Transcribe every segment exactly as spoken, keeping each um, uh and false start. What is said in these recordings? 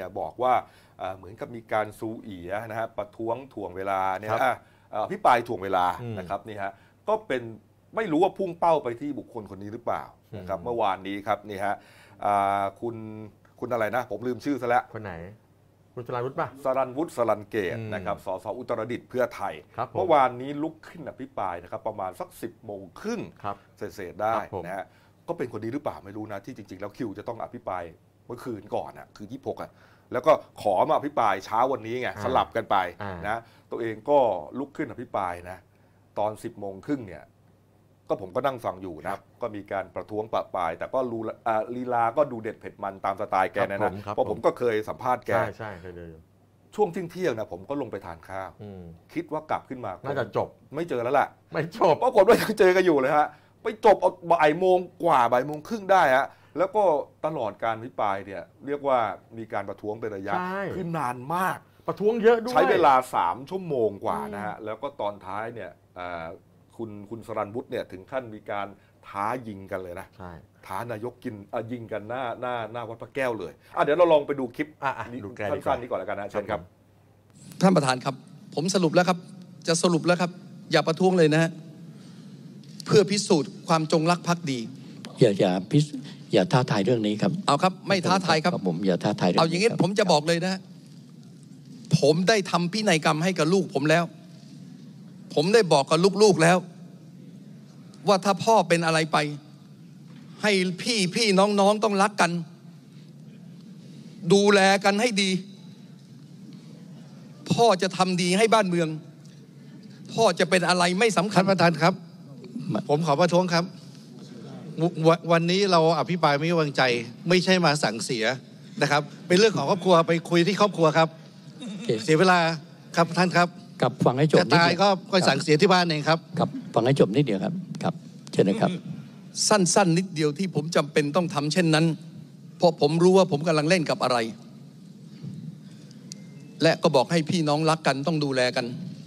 บอกว่าเหมือนกับมีการซูเอียนะฮะประท้วงถ่วงเวลาเนี่ยอภิปรายถ่วงเวลานะครับนี่ฮะก็เป็นไม่รู้ว่าพุ่งเป้าไปที่บุคคลคนนี้หรือเปล่านะครับเมื่อวานนี้ครับนี่ฮะคุณคุณอะไรนะผมลืมชื่อซะแล้วคนไหนคุณสรัญวุฒิป่ะสรัญวุฒิสรัญเกตนะครับสสอุตรดิตถ์เพื่อไทยเมื่อวานนี้ลุกขึ้นอภิปรายนะครับประมาณสักสิบโมงครึ่งเศษได้นะฮะก็เป็นคนดีหรือเปล่าไม่รู้นะที่จริงๆแล้วคิวจะต้องอภิปรายเมื่อคืนก่อนอ่ะคือยี่สิบหกอ่ะแล้วก็ขอมาอภิปรายเช้าวันนี้ไงสลับกันไปนะตัวเองก็ลุกขึ้นอภิปรายนะตอนสิบโมงครึ่งเนี่ยก็ผมก็นั่งฟังอยู่นะก็มีการประท้วงปะปายแต่ก็ลีลาก็ดูเด็ดเผ็ดมันตามสไตล์แกนะนะเพราะผมก็เคยสัมภาษณ์แกใช่ใช่เคยเลยช่วงเที่ยงๆนะผมก็ลงไปทานข้าวคิดว่ากลับขึ้นมาน่าจะจบไม่เจอแล้วแหละไม่จบปรากฏว่ายังเจอกันอยู่เลยฮะไปจบเอาบ่ายโมงกว่าบ่ายโมงครึ่งได้ฮะแล้วก็ตลอดการอภิปรายเนี่ยเรียกว่ามีการประท้วงเป็นระยะคือนานมากประท้วงเยอะด้วยใช้เวลาสามชั่วโมงกว่านะฮะแล้วก็ตอนท้ายเนี่ยคุณคุณสรัญวุฒิเนี่ยถึงขั้นมีการท้ายิงกันเลยนะท้านายกกินยิงกันหน้าหน้าหน้าวัดพระแก้วเลยอ่ะเดี๋ยวเราลองไปดูคลิปสั้นๆนี้ก่อนแล้วกันนะเชิญครับท่านประธานครับผมสรุปแล้วครับจะสรุปแล้วครับอย่าประท้วงเลยนะฮะเพื่อพิสูจน์ความจงรักภักดีอย่าอย่าพิอย่าท้าทายเรื่องนี้ครับเอาครับไม่ท้าทายครับผมอย่าท้าทายเอาอย่างนี้ผมจะบอกเลยนะผมได้ทำพินัยกรรมให้กับลูกผมแล้วผมได้บอกกับลูกๆแล้วว่าถ้าพ่อเป็นอะไรไปให้พี่พี่น้องๆต้องรักกันดูแลกันให้ดีพ่อจะทำดีให้บ้านเมืองพ่อจะเป็นอะไรไม่สำคัญท่านประธานครับผมขอประท้วงครับวันนี้เราอภิปรายไม่ไว้วางใจไม่ใช่มาสั่งเสียนะครับเป็นเรื่องของครอบครัวไปคุยที่ครอบครัวครับเสียเวลาครับท่านครับกับฟังให้จบจะตายก็ก็สั่งเสียที่บ้านเองครับกับฟังให้จบนิดเดียวครับครับเชิญนะครับสั้นๆนิดเดียวที่ผมจำเป็นต้องทำเช่นนั้นเพราะผมรู้ว่าผมกำลังเล่นกับอะไรและก็บอกให้พี่น้องรักกันต้องดูแลกัน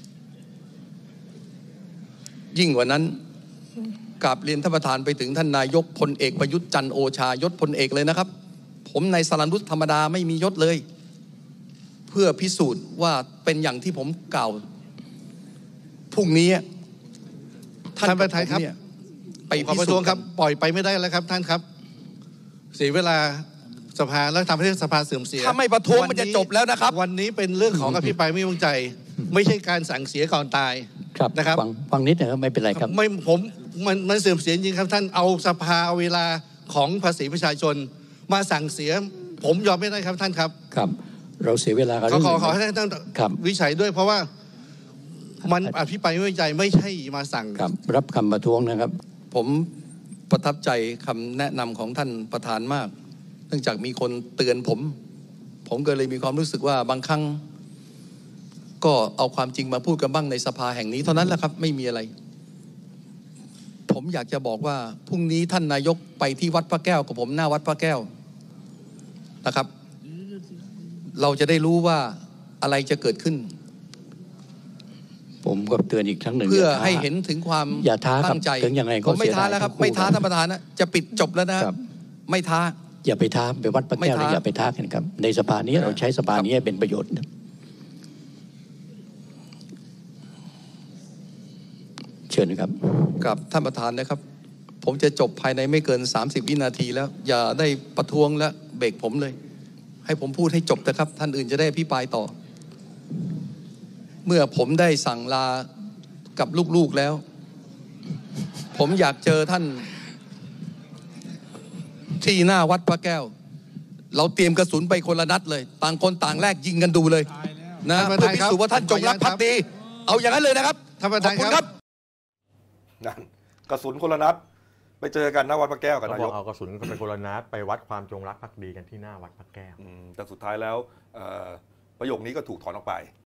ยิ่งกว่านั้นกราบเรียนท่านประธานไปถึงท่านนายกพลเอกประยุทธ์จันทร์โอชายศพลเอกเลยนะครับผมนายสรัญวุฒิธรรมดาไม่มียศเลยเพื่อพิสูจน์ว่าเป็นอย่างที่ผมกล่าวพรุ่งนี้ท่านประธานครับไปขอประท้วงครับปล่อยไปไม่ได้แล้วครับท่านครับเสียเวลาสภาแล้วทำให้สภาเสื่อมเสียถ้าไม่ประท้วงมันจะจบแล้วนะครับวันนี้เป็นเรื่องของอภิปรายไม่ไว้วางใจไม่ใช่การสั่งเสียก่อนตายนะครับฟังฟังนิดนะครับไม่เป็นไรครับไม่ผมมันมันเสื่อมเสียจริงครับท่านเอาสภาเอาเวลาของภาษีประชาชนมาสั่งเสียผมยอมไม่ได้ครับท่านครับครับเราเสียเวลากันขอขอขอให้ท่านวิจัยด้วยเพราะว่ามันอภิปรายไม่ไว้วางใจไม่ใช่มาสั่งครับรับคำประท้วงนะครับผมประทับใจคำแนะนำของท่านประธานมากเนื่องจากมีคนเตือนผมผมก็เลยมีความรู้สึกว่าบางครั้งก็เอาความจริงมาพูดกันบ้างในสภาแห่งนี้เท่านั้นแหละครับไม่มีอะไรผมอยากจะบอกว่าพรุ่งนี้ท่านนายกไปที่วัดพระแก้วกับผมหน้าวัดพระแก้วนะครับเราจะได้รู้ว่าอะไรจะเกิดขึ้นผมก็เตือนอีกครั้งหนึ่งเพื่อให้เห็นถึงความอย่าท้าตั้งใจถึงยังไงก็ผมไม่ท้าแล้วครับไม่ท้าท่านประธานนะจะปิดจบแล้วนะไม่ท้าอย่าไปท้าไปวัดพระแก้วอย่าไปท้ากันครับในสภานี้เราใช้สภานี้เป็นประโยชน์เชิญครับกับท่านประธานนะครับผมจะจบภายในไม่เกินสามสิบวินาทีแล้วอย่าได้ประท้วงและเบรกผมเลยให้ผมพูดให้จบนะครับท่านอื่นจะได้อภิปรายต่อเมื่อผมได้สั่งลากับลูกๆแล้วผมอยากเจอท่านที่หน้าวัดพระแก้วเราเตรียมกระสุนไปคนละนัดเลยต่างคนต่างแลกยิงกันดูเลยนะเพื่อพิสูจน์ว่าท่านจงรักภักดีเอาอย่างนั้นเลยนะครับท่านประธานครับนั่นกระสุนคนละนัดไปเจอกันหน้าวัดพระแก้วกันนายกเอากระสุนไปคนละนัดไปวัดความจงรักภักดีกันที่หน้าวัดพระแก้วแต่สุดท้ายแล้วประโยคนี้ก็ถูกถอนออกไป